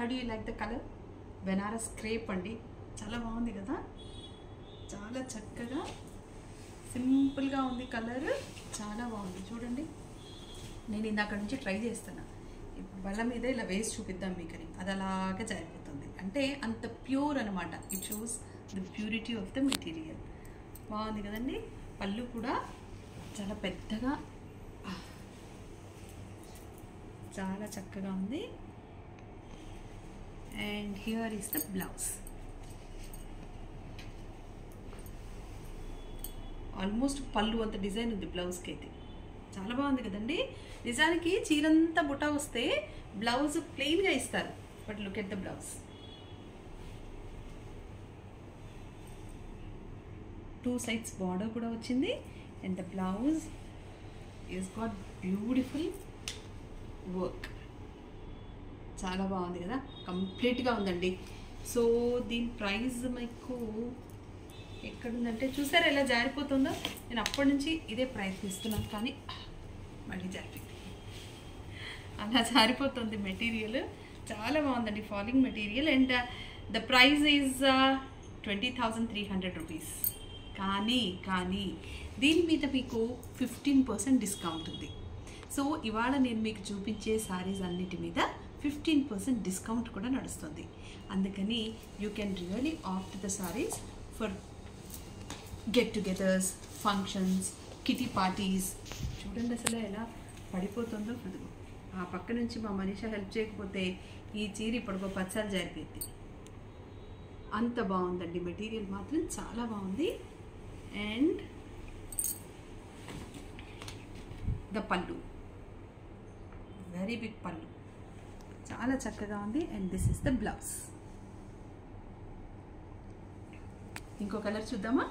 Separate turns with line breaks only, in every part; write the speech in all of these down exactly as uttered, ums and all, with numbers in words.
How do you like the colour? Banaras crepe అండి, చాలా బాగుంది కదా, చాలా చక్కగా సింపుల్గా ఉంది కలర్, చాలా బాగుంది చూడండి. నేను ఇందాక నుంచి ట్రై చేస్తున్నా, ఇప్పుడు బళ్ళ మీద ఇలా వేసి చూపిద్దాం మీకని, అది అలాగే జారిపోతుంది. అంటే అంత ప్యూర్ అనమాట. It shows the purity of the material. బాగుంది కదండి. పళ్ళు కూడా చాలా పెద్దగా చాలా చక్కగా ఉంది. And here is the blouse. Almost పళ్ళు అంత డిజైన్ ఉంది బ్లౌజ్కి అయితే, చాలా బాగుంది కదండి. నిజానికి చీరంతా బుటా వస్తే బ్లౌజ్ ప్లెయిన్గా ఇస్తారు, but look at the blouse. Two sides border కూడా వచ్చింది. And the blouse is got beautiful work, చాలా బాగుంది కదా, కంప్లీట్గా ఉందండి. సో దీని ప్రైస్ మీకు ఎక్కడుందంటే చూసారా ఎలా జారిపోతుందో. నేను అప్పటి నుంచి ఇదే ప్రయత్నిస్తున్నాను కానీ మళ్ళీ జారిపోయింది, అలా జారిపోతుంది మెటీరియల్. చాలా బాగుందండి, falling material. And the price is twenty thousand three hundred rupees. కానీ కానీ దీని మీద మీకు ఫిఫ్టీన్ పర్సెంట్ డిస్కౌంట్ ఉంది. సో ఇవాళ నేను మీకు చూపించే శారీస్ అన్నిటి మీద ఫిఫ్టీన్ పర్సెంట్ డిస్కౌంట్ కూడా నడుస్తుంది. అందుకని you can really opt the saris for get togethers, functions, kitty parties. చూడండి అసలు ఎలా పడిపోతుందో. అదిగో ఆ పక్క నుంచి మా మనీషా హెల్ప్ చేయకపోతే ఈ చీర ఇప్పటికో పచ్చాలు జారిపోయింది. అంత బాగుందండి, మెటీరియల్ మాత్రం చాలా బాగుంది. అండ్ ద పళ్ళు, వెరీ బిగ్ పళ్ళు, చాలా చక్కగా ఉంది. And this is the blouse. ఇంకో కలర్ చూద్దామా?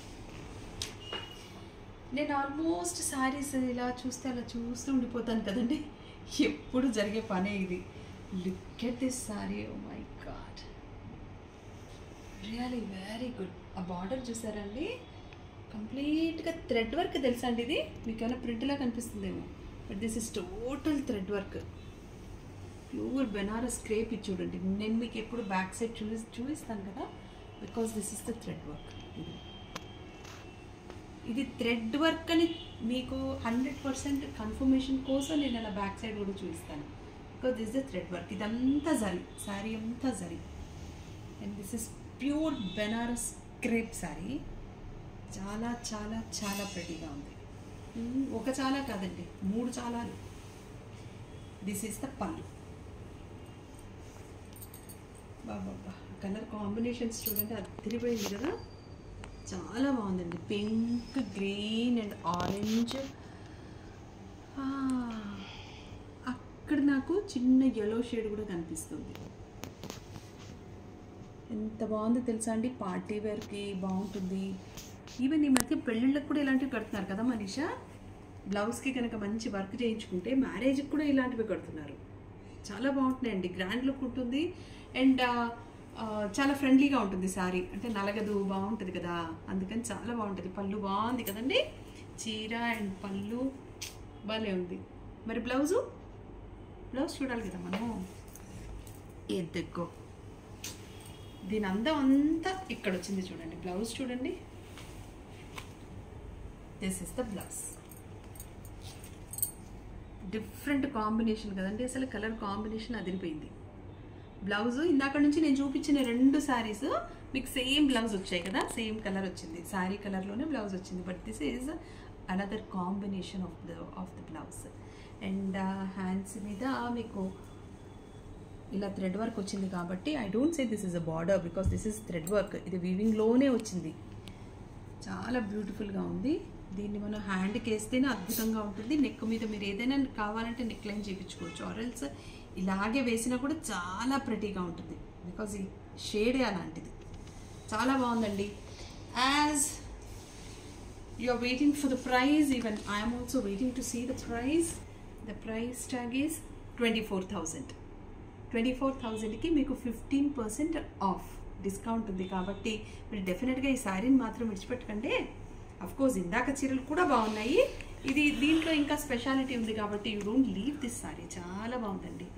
నేను ఆల్మోస్ట్ శారీస్ ఇలా చూస్తే అలా చూస్తూ ఉండిపోతాను కదండి, ఎప్పుడు జరిగే పనే ఇది. Look at this sari, oh my God, really very good. ఆ బార్డర్ చూసారండి, కంప్లీట్గా థ్రెడ్ వర్క్. తెలుసా అండి ఇది మీకు ఏమైనా ప్రింట్లా కనిపిస్తుందేమో, but this is total thread work, pure Banaras crepe. ఇది చూడండి, నేను మీకు ఎప్పుడు బ్యాక్ సైడ్ చూపి చూపిస్తాను కదా, because this is the thread work. ఇది ఇది థ్రెడ్ వర్క్ అని మీకు హండ్రెడ్ పర్సెంట్ కన్ఫర్మేషన్ కోసం నేను అలా బ్యాక్ సైడ్ కూడా చూపిస్తాను, because this the thread work. ఇదంతా జరీ, శారీ అంతా zari. And this is pure Banaras crepe sari. చాలా చాలా చాలా ప్రెటీగా ఉంది. ఒక చాలా కాదండి, మూడు చాలాలు. దిస్ ఈస్ ద పళ్ళు. బాబా కలర్ కాంబినేషన్స్ చూడండి, అదిరిపోయింది కదా, చాలా బాగుందండి. Pink, green and orange. అక్కడ నాకు చిన్న ఎల్లో షేడ్ కూడా కనిపిస్తుంది. ఎంత బాగుందో తెలుసా అండి, పార్టీ వేర్కి బాగుంటుంది. ఈవెన్ ఈ మధ్య పెళ్ళిళ్ళకి కూడా ఇలాంటివి కడుతున్నారు కదా మనీషా. బ్లౌజ్కి కనుక మంచి వర్క్ చేయించుకుంటే మ్యారేజ్కి కూడా ఇలాంటివి కడుతున్నారు. చాలా బాగుంటున్నాయండి, గ్రాండ్ లుక్ ఉంటుంది. అండ్ చాలా ఫ్రెండ్లీగా ఉంటుంది శారీ, అంటే నలగదు, బాగుంటుంది కదా, అందుకని చాలా బాగుంటుంది. పళ్ళు బాగుంది కదండి, చీర అండ్ పళ్ళు భలే ఉంది. మరి బ్లౌజు బ్లౌజ్ చూడాలి కదా మనం. ఎద్దెక్కో దీని అందం అంతా ఇక్కడ వచ్చింది చూడండి. బ్లౌజ్ చూడండి, this is the blouse. Different combination కదండి, అసలు కలర్ కాంబినేషన్ అదిరిపోయింది. బ్లౌజ్ ఇందాక నుంచి నేను చూపించిన రెండు శారీస్ మీకు సేమ్ బ్లౌజ్ వచ్చాయి కదా, సేమ్ కలర్ వచ్చింది, శారీ కలర్లోనే బ్లౌజ్ వచ్చింది. But this is another combination of the of the blouse. And hands మీద మీకు ఇలా థ్రెడ్ వర్క్ వచ్చింది కాబట్టి I don't say this is a border, because this is thread work. ఇది వీవింగ్లోనే వచ్చింది, చాలా బ్యూటిఫుల్గా ఉంది. దీన్ని మనం హ్యాండ్కి వేస్తేనే అద్భుతంగా ఉంటుంది. నెక్ మీద మీరు ఏదైనా కావాలంటే నెక్ లైన్ చేయించుకోవచ్చు, ఆరెల్స్ ఇలాగే వేసినా కూడా చాలా ప్రెటీగా ఉంటుంది, బికాజ్ ఈ షేడే అలాంటిది. చాలా బాగుందండి. As you are waiting for the price, even I'm also waiting to see the price. The price tag is twenty four thousand twenty four థౌజండ్కి మీకు ఫిఫ్టీన్ పర్సెంట్ ఆఫ్ డిస్కౌంట్ ఉంది. కాబట్టి మీరు డెఫినెట్గా ఈ శారీని మాత్రం విడిచిపెట్టకండి. అఫ్కోర్స్ ఇందాక చీరలు కూడా బాగున్నాయి, ఇది దీంట్లో ఇంకా స్పెషాలిటీ ఉంది కాబట్టి you don't leave this sari. చాలా బాగుందండి,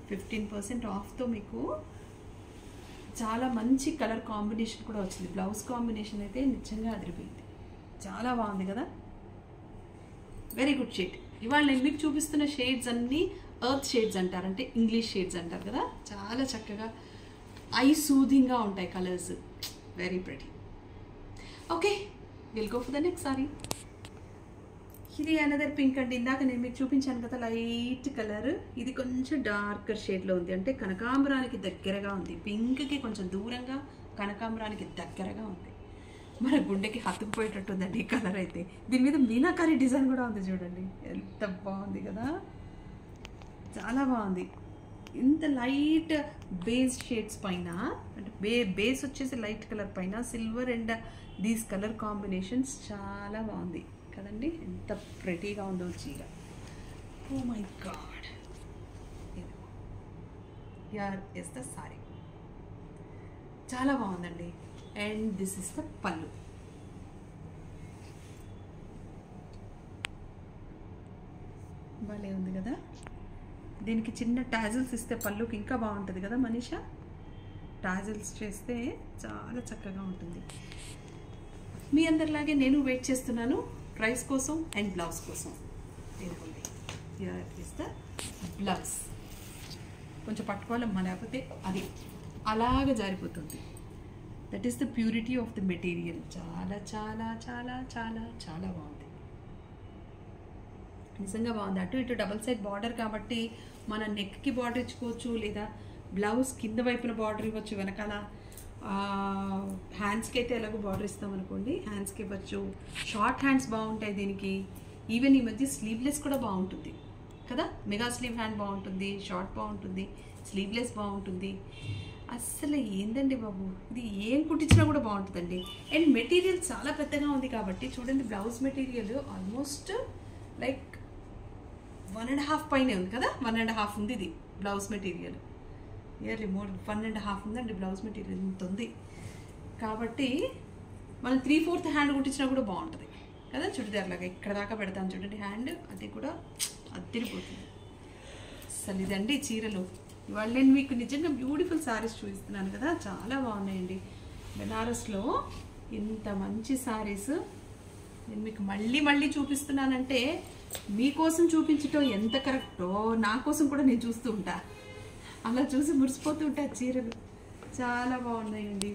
ఫిఫ్టీన్ పర్సెంట్ ఆఫ్తో మీకు చాలా మంచి కలర్ కాంబినేషన్ కూడా వచ్చింది. బ్లౌజ్ కాంబినేషన్ అయితే నిజంగా అదిరిపోయింది, చాలా బాగుంది కదా. Very good shade. ఇవాళ నేను మీకు చూపిస్తున్న షేడ్స్ అన్నీ ఎర్త్ షేడ్స్ అంటారు, అంటే ఇంగ్లీష్ షేడ్స్ అంటారు కదా. చాలా చక్కగా ఐ సూదింగ్గా ఉంటాయి colours, very pretty. Okay, will go for the next sari. ఇది అనదర్ పింక్ అండి. ఇందాక నేను మీకు చూపించాను కదా లైట్ కలర్, ఇది కొంచెం డార్కర్ షేడ్లో ఉంది, అంటే కనకాంబరానికి దగ్గరగా ఉంది. పింక్కి కొంచెం దూరంగా, కనకాంబరానికి దగ్గరగా ఉంది. మన గుండెకి హత్తుకుపోయేటట్టు ఉందండి ఈ కలర్ అయితే. దీని మీద మీనాకారి డిజైన్ కూడా ఉంది చూడండి, ఎంత బాగుంది కదా, చాలా బాగుంది. ఇంత లైట్ బేస్ షేడ్స్ పైన, అంటే బే బేస్ వచ్చేసి లైట్ కలర్ పైన silver and these colour combinations చాలా బాగుంది కదండి. ఎంత ప్రెటీగా ఉందో చీర. Oh my God, here is the sari. చాలా బాగుందండి. అండ్ దిస్ ఇస్ ద పళ్ళు. భలే ఉంది కదా. దీనికి చిన్న టాజిల్స్ ఇస్తే పళ్ళుకి ఇంకా బాగుంటుంది కదా మనీషా. టాజిల్స్ చేస్తే చాలా చక్కగా ఉంటుంది. మీ అందరిలాగే నేను వెయిట్ చేస్తున్నాను ప్రైస్ కోసం అండ్ బ్లౌజ్ కోసం. ఇదిగోండి, హియర్ ఇస్ ద బ్లౌజ్. కొంచెం పట్టుకోవాలమ్మా, లేకపోతే అది అలాగ జారిపోతుంది. That is the purity of the material. చాలా చాలా చాలా చాలా చాలా బాగుంది, నిజంగా బాగుంది. అటు ఇటు డబల్ సైడ్ బార్డర్ కాబట్టి మన నెక్కి బార్డర్ ఇచ్చుకోవచ్చు, లేదా బ్లౌజ్ కింద వైపున బార్డర్ ఇవ్వచ్చు, వెనకాల హ్యాండ్స్కి అయితే ఎలాగో బార్డర్ ఇస్తాం అనుకోండి, హ్యాండ్స్కి ఇవ్వచ్చు. షార్ట్ హ్యాండ్స్ బాగుంటాయి దీనికి. ఈవెన్ ఈ మధ్య స్లీవ్లెస్ కూడా బాగుంటుంది కదా. మెగా స్లీవ్ హ్యాండ్ బాగుంటుంది, షార్ట్ బాగుంటుంది, స్లీవ్లెస్ బాగుంటుంది. అస్సలు ఏందండి బాబు, ఇది ఏం కుట్టించినా కూడా బాగుంటుందండి. అండ్ మెటీరియల్ చాలా పెద్దగా ఉంది కాబట్టి చూడండి, blouse material almost like one and half పైనే ఉంది కదా. వన్ అండ్ హాఫ్ ఉంది ఇది blouse material. Nearly more one and half ఉందండి బ్లౌజ్ మెటీరియల్, ఇంత ఉంది కాబట్టి మనం త్రీ ఫోర్త్ హ్యాండ్ కుట్టించినా కూడా బాగుంటుంది కదా. చుడిదార్ లాగా ఇక్కడ దాకా పెడతాను చూడండి హ్యాండ్, అది కూడా అద్దరిపోతుంది అసలు. ఇదండి చీరలు. ఇవాళ నేను మీకు నిజంగా బ్యూటిఫుల్ శారీస్ చూపిస్తున్నాను కదా, చాలా బాగున్నాయండి. బెనారస్లో ఇంత మంచి శారీస్ నేను మీకు మళ్ళీ మళ్ళీ చూపిస్తున్నానంటే మీకోసం చూపించటం ఎంత కరెక్టో నా కోసం కూడా నేను చూస్తూ ఉంటా. అలా చూసి మురిసిపోతూ ఉంటా. చీరలు చాలా బాగున్నాయండి.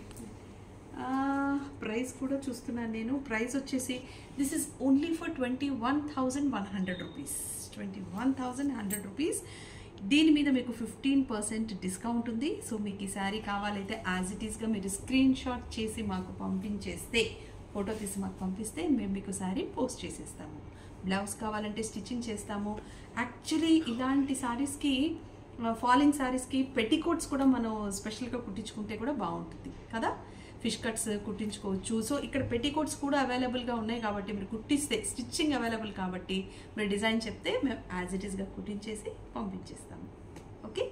ప్రైస్ కూడా చూస్తున్నాను నేను. ప్రైస్ వచ్చేసి this is only for twenty one thousand one hundred rupees twenty one thousand hundred rupees. దీని మీద మీకు ఫిఫ్టీన్ పర్సెంట్ డిస్కౌంట్ ఉంది. సో మీకు ఈ శారీ కావాలైతే యాజ్ ఇట్ ఈస్గా మీరు స్క్రీన్ షాట్ చేసి మాకు పంపించేస్తే, ఫోటో తీసి మాకు పంపిస్తే మేము మీకు శారీ పోస్ట్ చేసేస్తాము. బ్లౌజ్ కావాలంటే స్టిచ్చింగ్ చేస్తాము. యాక్చువల్లీ ఇలాంటి శారీస్కి, ఫాలింగ్ శారీస్కి పెట్టికోట్స్ కూడా మనం స్పెషల్గా కుట్టించుకుంటే కూడా బాగుంటుంది కదా. ఫిష్ కట్స్ కుట్టించుకోవచ్చు. సో ఇక్కడ పెట్టికోట్స్ కూడా అవైలబుల్గా ఉన్నాయి కాబట్టి మీరు కుట్టిస్తే, స్టిచ్చింగ్ అవైలబుల్ కాబట్టి మీరు డిజైన్ చెప్తే మేము యాజ్ ఇట్ ఈస్గా కుట్టించేసి పంపించేస్తాము. ఓకే,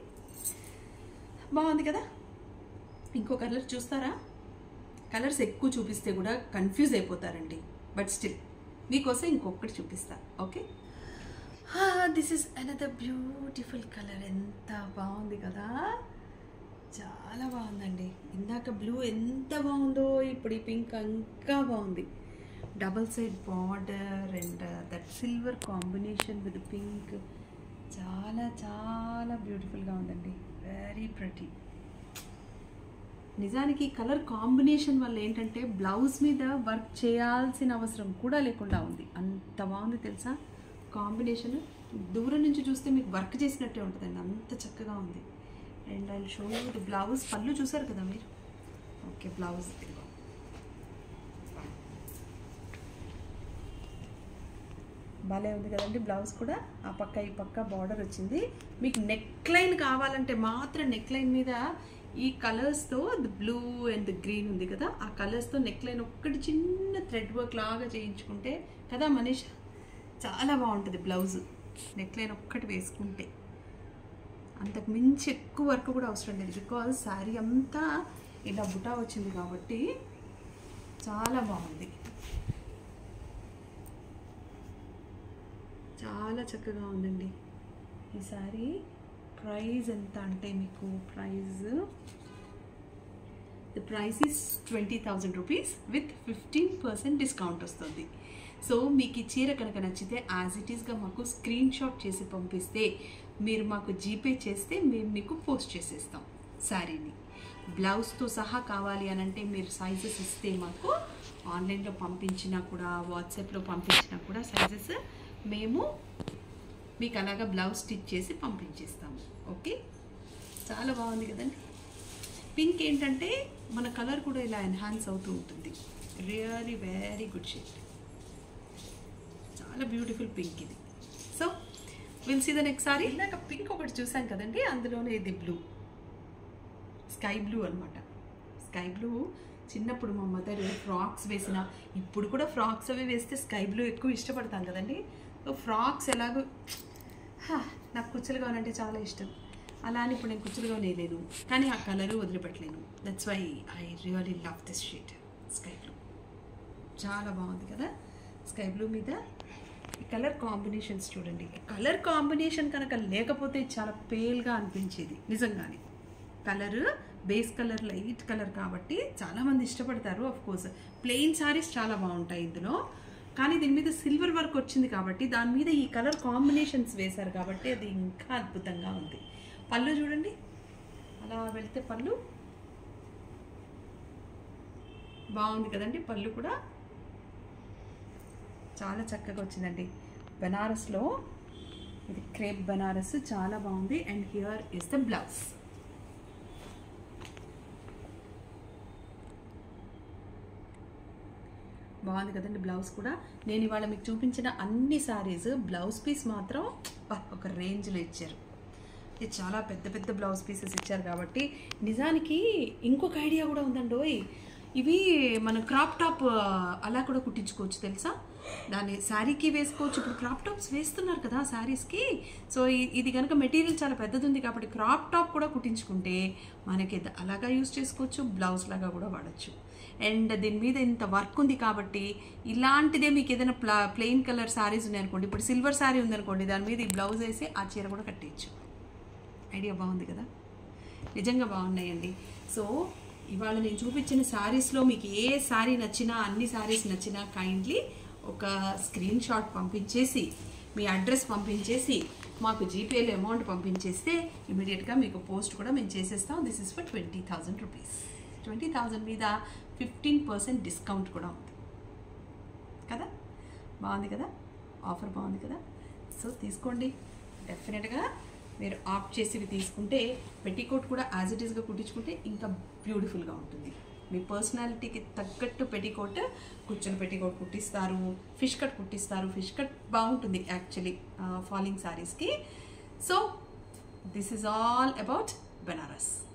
బాగుంది కదా. ఇంకో కలర్ చూస్తారా? కలర్స్ ఎక్కువ చూపిస్తే కూడా కన్ఫ్యూజ్ అయిపోతారండి. బట్ స్టిల్ మీకోసం ఇంకొకటి చూపిస్తా. Okay, this is another beautiful colour. ఎంత బాగుంది కదా, చాలా బాగుందండి. ఇందాక బ్లూ ఎంత బాగుందో ఇప్పుడు ఈ పింక్ ఇంకా బాగుంది. Double side border and that silver combination with pink చాలా చాలా బ్యూటిఫుల్గా ఉందండి. Very pretty. నిజానికి కలర్ కాంబినేషన్ వల్ల ఏంటంటే బ్లౌజ్ మీద వర్క్ చేయాల్సిన అవసరం కూడా లేకుండా ఉంది. అంత బాగుంది తెలుసా కాంబినేషన్. దూరం నుంచి చూస్తే మీకు వర్క్ చేసినట్టే ఉంటుందండి, అంత చక్కగా ఉంది. And I show you the blouse. పళ్ళు చూసారు కదా మీరు. ఓకే, బ్లౌజ్ ఇదిగో. భలే ఉంది కదండి బ్లౌజ్ కూడా. ఆ పక్క ఈ పక్క బార్డర్ వచ్చింది. మీకు నెక్ లైన్ కావాలంటే మాత్రం నెక్ లైన్ మీద ఈ కలర్స్తో, the blue and the green ఉంది కదా, ఆ కలర్స్తో నెక్ లైన్ ఒక్కటి చిన్న థ్రెడ్ వర్క్ లాగా చేయించుకుంటే కదా మనీష్, చాలా బాగుంటుంది బ్లౌజ్. నెక్ లైన్ ఒక్కటి వేసుకుంటే అంతకు మించి ఎక్కువ వర్క్ కూడా అవసరం లేదు. బికాజ్ శారీ అంతా ఇలా బుటా వచ్చింది కాబట్టి చాలా బాగుంది, చాలా చక్కగా ఉందండి ఈ శారీ. ప్రైస్ ఎంత అంటే మీకు price the price is twenty thousand rupees with fifteen percent discount వస్తుంది. సో మీకు ఈ చీర కనుక నచ్చితే యాజ్ ఇట్ ఈస్గా మాకు స్క్రీన్ షాట్ చేసి పంపిస్తే మీరు మాకు జీపే చేస్తే మేము మీకు పోస్ట్ చేసేస్తాం శారీని. బ్లౌజ్తో సహా కావాలి అని అంటే మీరు సైజెస్ ఇస్తే మాకు ఆన్లైన్లో పంపించినా కూడా వాట్సాప్లో పంపించినా కూడా సైజెస్ మేము మీకు అలాగా బ్లౌజ్ స్టిచ్ చేసి పంపించేస్తాము. ఓకే, చాలా బాగుంది కదండి. పింక్ ఏంటంటే మన కలర్ కూడా ఇలా ఎన్హాన్స్ అవుతూ ఉంటుంది. రియలీ వెరీ గుడ్ షేడ్, చాలా బ్యూటిఫుల్ పింక్ ఇది. So will see the next sari. ఇందాక పింక్ ఒకటి చూసాం కదండి, అందులోనే ఇది బ్లూ, స్కై బ్లూ అనమాట. స్కై బ్లూ చిన్నప్పుడు మా మదర్ ఫ్రాక్స్ వేసిన, ఇప్పుడు కూడా ఫ్రాక్స్ అవి వేస్తే స్కై బ్లూ ఎక్కువ ఇష్టపడతాం కదండి. సో ఫ్రాక్స్ ఎలాగో నాకు కుచ్చులు కావాలంటే చాలా ఇష్టం, అలా అని ఇప్పుడు నేను కుచ్చులుగా నేయలేను, కానీ ఆ కలరు వదిలిపెట్టలేను. That's why I really love this shade sky blue. చాలా బాగుంది కదా స్కై బ్లూ మీద. ఈ కలర్ కాంబినేషన్స్ చూడండి, కలర్ కాంబినేషన్ కనుక లేకపోతే చాలా పేల్గా అనిపించేది నిజంగానే. Colour base colour light colour కాబట్టి చాలామంది ఇష్టపడతారు. ఆఫ్ కోర్స్ ప్లెయిన్ సారీస్ చాలా బాగుంటాయి ఇందులో, కానీ దీని మీద సిల్వర్ వర్క్ వచ్చింది కాబట్టి దాని మీద ఈ కలర్ కాంబినేషన్స్ వేశారు కాబట్టి అది ఇంకా అద్భుతంగా ఉంది. పళ్ళు చూడండి, అలా వెళ్తే పళ్ళు బాగుంది కదండి. పళ్ళు కూడా చాలా చక్కగా వచ్చిందండి. బనారస్లో ఇది క్రేప్ బనారస్ చాలా బాగుంది. And here is the blouse. బాగుంది కదండి బ్లౌజ్ కూడా. నేను ఇవాళ మీకు చూపించిన అన్ని సారీస్ బ్లౌజ్ పీస్ మాత్రం ఒక రేంజ్లో ఇచ్చారు. ఇది చాలా పెద్ద పెద్ద బ్లౌజ్ పీసెస్ ఇచ్చారు కాబట్టి నిజానికి ఇంకొక ఐడియా కూడా ఉందండి. ఓయ్, ఇవి మన క్రాప్ టాప్ అలా కూడా కుట్టించుకోవచ్చు తెలుసా. దాన్ని శారీకి వేసుకోవచ్చు. ఇప్పుడు క్రాప్ టాప్స్ వేస్తున్నారు కదా శారీస్కి. సో ఇది కనుక మెటీరియల్ చాలా పెద్దది ఉంది కాబట్టి క్రాప్ టాప్ కూడా కుట్టించుకుంటే మనకి అలాగా యూజ్ చేసుకోవచ్చు, బ్లౌజ్ లాగా కూడా వాడచ్చు. అండ్ దీని మీద ఇంత వర్క్ ఉంది కాబట్టి ఇలాంటిదే మీకు ఏదైనా ప్లా ప్లెయిన్ కలర్ శారీస్ ఉన్నాయనుకోండి, ఇప్పుడు సిల్వర్ శారీ ఉందనుకోండి, దాని మీద ఈ బ్లౌజ్ వేసి ఆ చీర కూడా కట్టేయచ్చు. ఐడియా బాగుంది కదా, నిజంగా బాగున్నాయండి. సో ఇవాళ నేను చూపించిన శారీస్లో మీకు ఏ శారీ నచ్చినా, అన్ని శారీస్ నచ్చినా కైండ్లీ ఒక స్క్రీన్ షాట్ పంపించేసి మీ అడ్రస్ పంపించేసి మాకు జీపేలో అమౌంట్ పంపించేస్తే ఇమీడియట్గా మీకు పోస్ట్ కూడా మేము చేసేస్తాం. This is for twenty thousand rupees. Twenty thousand మీద ఫిఫ్టీన్ పర్సెంట్ డిస్కౌంట్ కూడా ఉంది కదా. బాగుంది కదా, ఆఫర్ బాగుంది కదా. సో తీసుకోండి, డెఫినెట్గా మీరు ఆప్ట్ చేసి తీసుకుంటే పెట్టికోట్ కూడా యాజ్ ఇట్ ఈస్గా కుట్టించుకుంటే ఇంకా బ్యూటిఫుల్గా ఉంటుంది. మీ పర్సనాలిటీకి తగ్గట్టు పెట్టికోట్, కుచ్చులు పెట్టికోట్ కుట్టిస్తారు, ఫిష్ కట్ కుట్టిస్తారు. ఫిష్ కట్ బాగుంటుంది యాక్చువల్లీ ఫాలింగ్ శారీస్కి. So this is all about Banaras.